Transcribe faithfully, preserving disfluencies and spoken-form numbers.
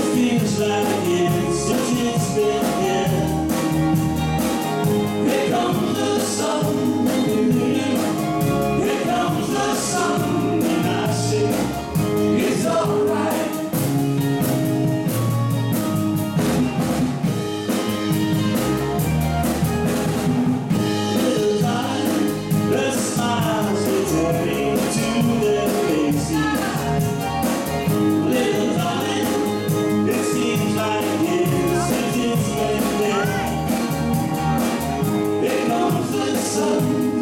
feels like years since it's been here. Here comes the sun, here comes the sun, and I say it's alright. Little darling, the smiles returning to their faces. Little darling, it seems like years since it's been there. Here comes the sun.